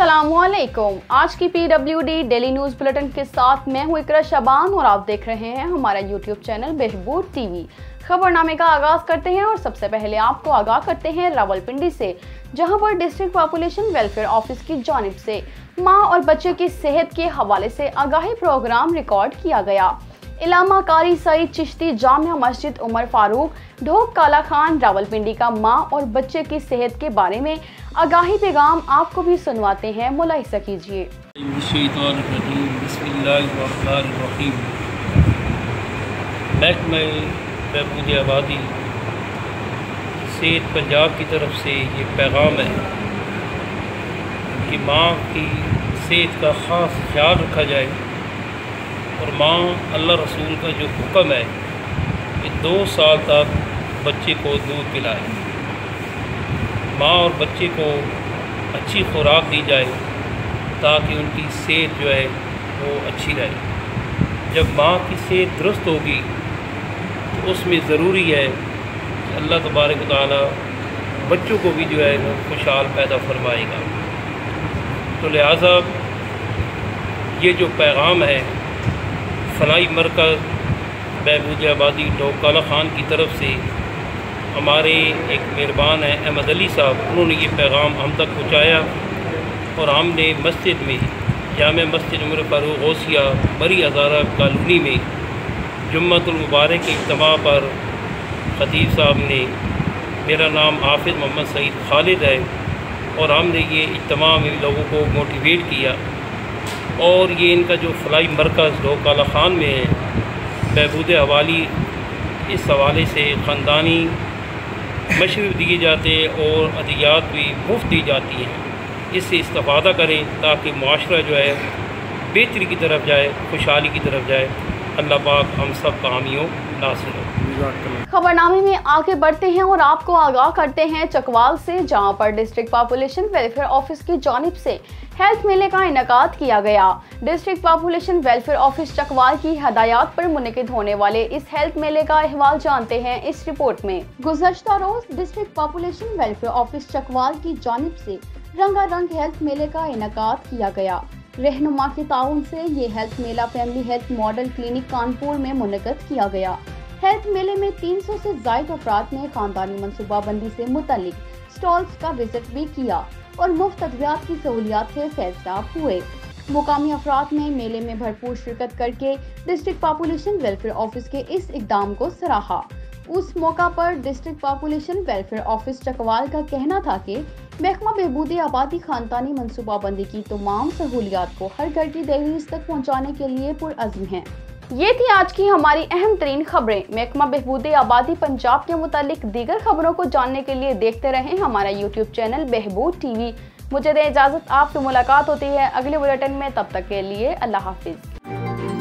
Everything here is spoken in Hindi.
अस्सलामुअलैकुम। आज की PWD डेली न्यूज बुलेटिन के साथ मैं हूं इकरा शबान और आप देख रहे हैं हमारा YouTube चैनल बहबूद टीवी। खबरनामे का आगाज करते हैं और सबसे पहले आपको आगाह करते हैं रावलपिंडी से, जहां पर डिस्ट्रिक्ट पॉपुलेशन वेलफेयर ऑफिस की जानिब से मां और बच्चे की सेहत के हवाले से आगाही प्रोग्राम रिकॉर्ड किया गया। इलामा कारी सईद चिश्ती जामिया मस्जिद उमर फारूक ढोक काला खान रावलपिंडी का मां और बच्चे की सेहत के बारे में आगाही पैगाम आपको भी सुनवाते हैं, मुलाहिजा कीजिए। महकमा बहबूद आबादी सेहत पंजाब की तरफ से ये पैगाम है कि माँ की सेहत का ख़ास ख्याल रखा जाए और माँ अल्लाह रसूल का जो हुक्म है कि 2 साल तक बच्चे को दूध पिलाए। माँ और बच्चे को अच्छी खुराक दी जाए ताकि उनकी सेहत जो है वो अच्छी रहे। जब माँ की सेहत दुरुस्त होगी तो उसमें ज़रूरी है कि अल्लाह तबारक व तआला बच्चों को भी जो है वो खुशहाल पैदा फरमाएगा। तो लिहाजा ये जो पैगाम है फलाई मरकज़ बहबूद आबादी ढोक काला खान की तरफ से हमारे एक मेहरबान हैं अहमद अली साहब, उन्होंने ये पैगाम हम तक पहुँचाया और हमने मस्जिद में जामिया मस्जिद उमर फारूक गौसिया मरी हज़ारा कॉलोनी में जुम्मतुल मुबारक के इज्तिमा पर खतीब साहब ने, मेरा नाम हाफिज़ मोहम्मद सईद खालिद है, और हमने ये इज्तिमा में लोगों को मोटिवेट किया। और ये इनका जो फलाई मरकज़ ढोक काला खान में है बहबूद हवाली, इस हवाले से ख़ानदानी मशवरे दिए जाते हैं और अदियात भी मुफ्त दी जाती हैं। इससे इस्तेफ़ादा करें ताकि मुआशरा जो है बेहतरी की तरफ जाए, खुशहाली की तरफ जाए। अल्लाह पाक हम सब कामियों नासिर हो। खबरनामे में आगे बढ़ते हैं और आपको आगाह करते हैं चकवाल से, जहां पर डिस्ट्रिक्ट पॉपुलेशन वेलफेयर ऑफिस की जानिब से हेल्थ मेले का इनेकाद किया गया। District population welfare office Chakwal की हदायत पर मुनक़िद होने वाले इस हेल्थ मेले का अहवाल जानते हैं इस रिपोर्ट में। गुज़श्ता रोज district population welfare office Chakwal की जानिब से रंगारंग हेल्थ मेले का इनेकाद किया गया। रहनुमा के ताउन से ये हेल्थ मेला family health model clinic Kanpur में मुनक़िद किया गया। हेल्थ मेले में 300 से ज़ायद अफराद ने खानदानी मनसूबाबंदी से मुतालिक स्टॉल्स का विजिट भी किया और मुफ्त अद्वियात की सहूलियात से फैज़याब हुए। मुकामी अफराद ने मेले में भरपूर शिरकत करके डिस्ट्रिक्ट पॉपुलेशन वेलफेयर ऑफिस के इस इक़दाम को सराहा। उस मौका पर district population welfare office Chakwal का कहना था कि महकमा बहबूद आबादी खानदानी मनसूबाबंदी की तमाम सहूलियात को हर घर की दहलीज तक पहुँचाने के लिए पुरअज़्म है। ये थी आज की हमारी अहम तरीन खबरें। महकमा बहबूद आबादी पंजाब के मुतालिक दीगर खबरों को जानने के लिए देखते रहें हमारा YouTube चैनल बहबूद टीवी। मुझे दें इजाज़त, आपसे मुलाकात होती है अगले बुलेटिन में। तब तक के लिए अल्लाह हाफिज़।